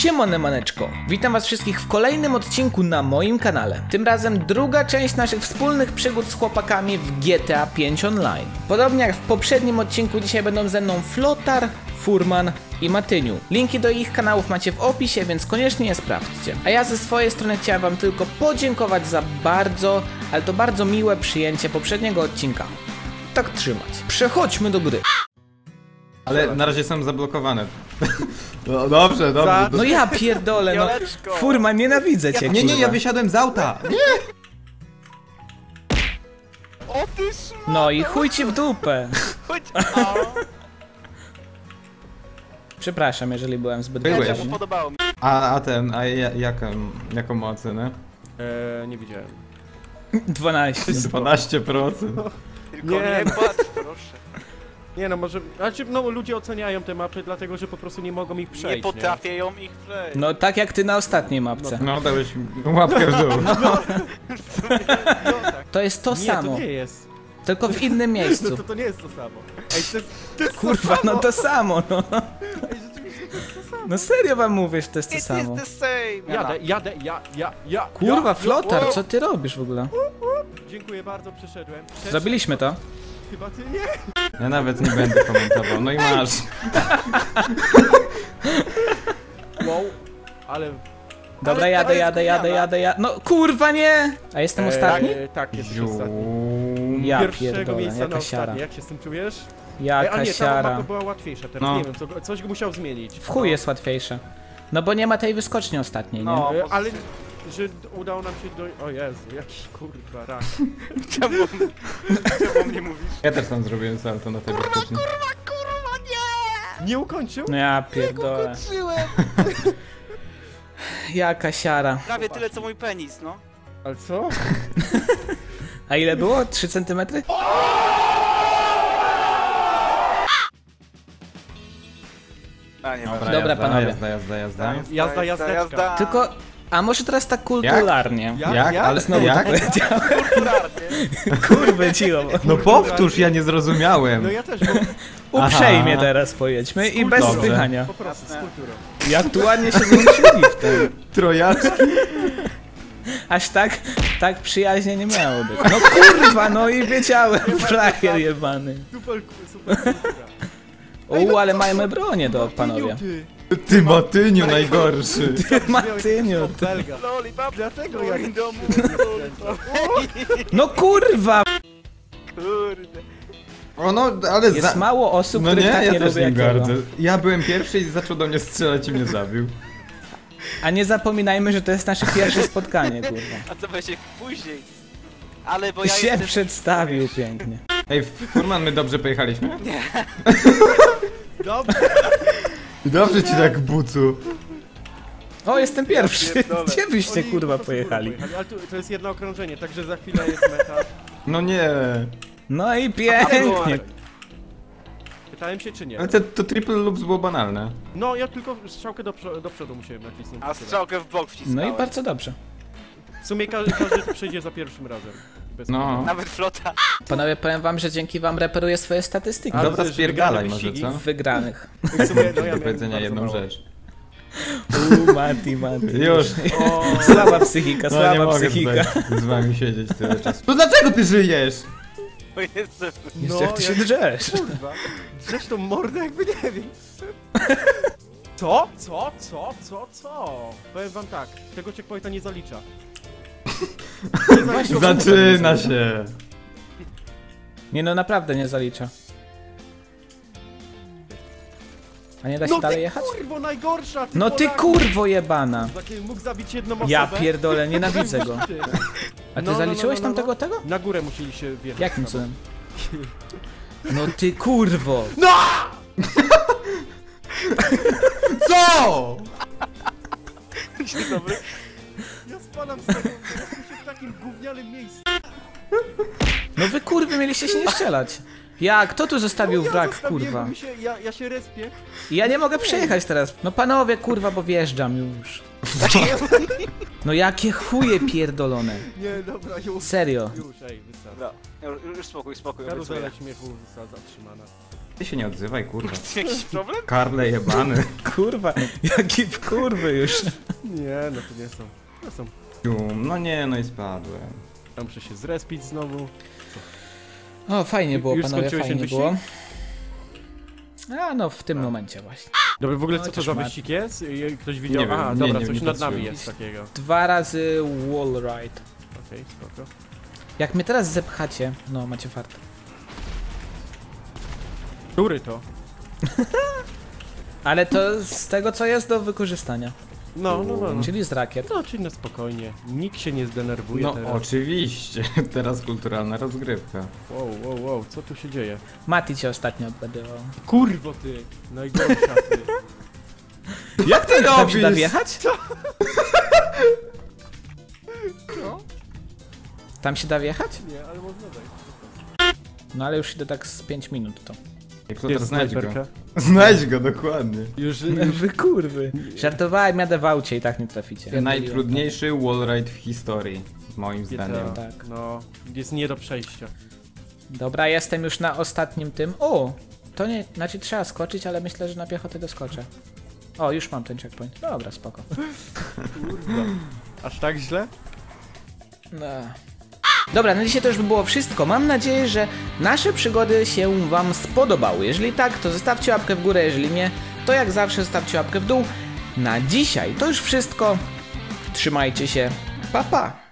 Siemone maneczko, witam was wszystkich w kolejnym odcinku na moim kanale. Tym razem druga część naszych wspólnych przygód z chłopakami w GTA 5 Online. Podobnie jak w poprzednim odcinku, dzisiaj będą ze mną Flotar, Furman i Matyniu. Linki do ich kanałów macie w opisie, więc koniecznie je sprawdźcie. A ja ze swojej strony chciałem wam tylko podziękować za bardzo, ale to bardzo miłe przyjęcie poprzedniego odcinka. Tak trzymać. Przechodźmy do gry. Ale na razie są zablokowane. No dobrze, dobrze. No ja pierdolę, no. Furman, nienawidzę cię, Nie, kurwa. ja wysiadłem z auta. Nie! O ty szma... No i chuj ci w dupę. Chodź... Przepraszam, jeżeli byłem zbyt Byłeś. wyraźny. Podobało mi. Jaką ma ocenę? Nie widziałem. 12. 12%. Tylko Nie. nie patrz, proszę. Nie no, może... Znaczy, no ludzie oceniają te mapy dlatego, że po prostu nie mogą ich przejść, Nie potrafię ją ich przejść. No tak jak ty na ostatniej mapce. No dałeś łapkę w dół. To jest to Nie, samo, to nie jest. tylko w innym miejscu. To nie jest to samo. Ej, to jest Kurwa, no to samo, no. Ej, rzeczywiście to jest to samo. No serio wam mówię, że to jest to It is samo. the same. Ja. Kurwa, Flotar, co ty robisz w ogóle? Dziękuję bardzo, przeszedłem. Zrobiliśmy to. Chyba ty nie. Ja nawet nie będę komentował. No i masz. Wow, ale... Dobra, Ale to jest jadę. No kurwa nie! A jestem ostatni? Tak, jesteś ostatni. Ja Pierwszego pierdolę, miejsca na jaka siara. ostatni. Jak się z tym czujesz? A Jaka nie, ta siara. mapa była łatwiejsza teraz, No. nie wiem, coś musiał zmienić. W chuj jest łatwiejsze. No bo nie ma tej wyskoczni ostatniej, nie? No. Ale, że udało nam się do... O Jezu, jaki kurwa rak. Czemu mnie mówisz? Ja też tam zrobiłem salto na tej bezpiecznej. Kurwa, nie! Nie ukończył? No ja pierdolę. Kończyłem! Jaka siara. Prawie tyle co mój penis, no. Ale co? A ile było? 3 cm? A nie ma. Dobra, panowie. Jazda. Tylko, a może teraz tak kulturalnie? Jak? Ale Znowu jak? to powiedziałem. Kulturalnie. Kurwa cicho. No powtórz, ja nie zrozumiałem. No ja też, bo Uprzejmie Aha. teraz powiedzmy i bez Dobrze. spychania. po prostu z kulturą. Jak tu ładnie się złączyli w tym. Trojaczki. Aż tak przyjaźnie nie miało być. No kurwa, no i wiedziałem, frajer jebany. Super kultura. Ale mamy bronię do panowie. Ty Matyniu najgorszy. Matyniu, ty. Belga. Lollipop, Dlatego jak... in domu. No kurwa! Kurde. O no, ale Jest mało osób, No których nie, tak ja nie też lubię nie jak gardzę. Ewa. Ja byłem pierwszy i zaczął do mnie strzelać i mnie zabił. A nie zapominajmy, że to jest nasze pierwsze spotkanie, kurwa. A co będzie później? Ale bo ja Się jestem... przedstawił pięknie. Ej, Furman, my dobrze pojechaliśmy? Dobrze. Dobrze ci tak, bucu. O, jestem pierwszy. pierdolę. Gdzie byście Oni kurwa po prostu pojechali? Ale to jest jedno okrążenie, także za chwilę jest meta. No nie. No i pięknie. Pytałem się czy nie. Ale to triple loops było banalne. No ja tylko strzałkę do przodu musiałem nacisnąć. A strzałkę w bok wcisnąłem. No i bardzo dobrze. W sumie każdy tu przyjdzie za pierwszym razem. Bez No. problemu. Nawet flota. Panowie, powiem wam, że dzięki wam reperuję swoje statystyki. Ale Dobra, też spierdalaj wygrane może, wyścigi. co? Wygranych. W sumie, no, ja Do miałem powiedzenia bardzo jedną mało. rzecz. Mati. Już. O, Słaba psychika, No nie słaba mogę psychika. z wami siedzieć tyle czasu. To dlaczego ty żyjesz? Bo jestem... Jezu, jak ty się drzesz. Kurwa. Zresztą mordę jakby nie wiem. Co? Powiem wam tak, tego checkpointa nie zalicza. Zaczyna się. Nie no, naprawdę nie zalicza. A nie da się No dalej ty jechać? kurwo najgorsza! No ty Polaku. kurwo jebana. Taki mógł zabić jedną osobę. Ja pierdolę, nienawidzę go. Ty. A ty No, zaliczyłeś no. tam tego? Na górę musieli się wjechać. Jakim cudem? No ty kurwo. No! Co? Dzień dobry. Ja spadam z tego, jesteście w takim gównianym miejscu. No wy kurwy mieliście się nie strzelać. Ja, kto tu zostawił Ja wrak, zostawiłem, kurwa? bo mi się, ja się respię. I ja nie mogę przejechać teraz. No panowie, kurwa, bo wjeżdżam już. No jakie chuje pierdolone. Nie, dobra, już. Serio. Już, ej, wystarczy. Dobra, już spokój, Karuzela obiecuję. śmiechu zatrzymana. Ty się nie odzywaj, kurwa. Jakiś problem? Karle jebany. Kurwa, jaki w kurwy już. Nie, no to nie są. To są. No nie, no i spadłem. Ja muszę się zrespić znowu. O, fajnie było, Już panowie, skończyłeś fajnie ten było. A no, w tym momencie właśnie. Dobra, w ogóle co to Chociaż za ma- wyścig jest? Ktoś widział? Nie wiem, A, nie, dobra, nie coś nad nami patrzyłem. jest takiego. 2 razy wall ride. Okej, spoko. Jak mnie teraz zepchacie, no macie fart. Który to? Ale to z tego, co jest do wykorzystania. No. Czyli z rakiet. No, czyli na spokojnie. Nikt się nie zdenerwuje No teraz. oczywiście, teraz kulturalna rozgrywka. Wow, co tu się dzieje? Mati cię ostatnio odbadywał. Kurwo ty! Najgorsza ty. Jak ty Tam się da wjechać? No? Tam się da wjechać? Nie, ale można dać. No ale już idę tak z 5 minut to. Jak to teraz Jest znajdź go. snajperka. Znajdź go, dokładnie. Już Wy kurwy. Żartowałem, jadę w aucie i tak nie traficie. Najtrudniejszy wallride w historii, moim zdaniem. tak. No, jest nie do przejścia. Dobra, jestem już na ostatnim tym. O! To nie, znaczy trzeba skoczyć, ale myślę, że na piechotę doskoczę. O, już mam ten checkpoint. Dobra, spoko. Kurwa. Aż tak źle? No. Dobra, na dzisiaj to już by było wszystko. Mam nadzieję, że nasze przygody się wam spodobały. Jeżeli tak, to zostawcie łapkę w górę, jeżeli nie, to jak zawsze zostawcie łapkę w dół. Na dzisiaj to już wszystko. Trzymajcie się. Pa, pa!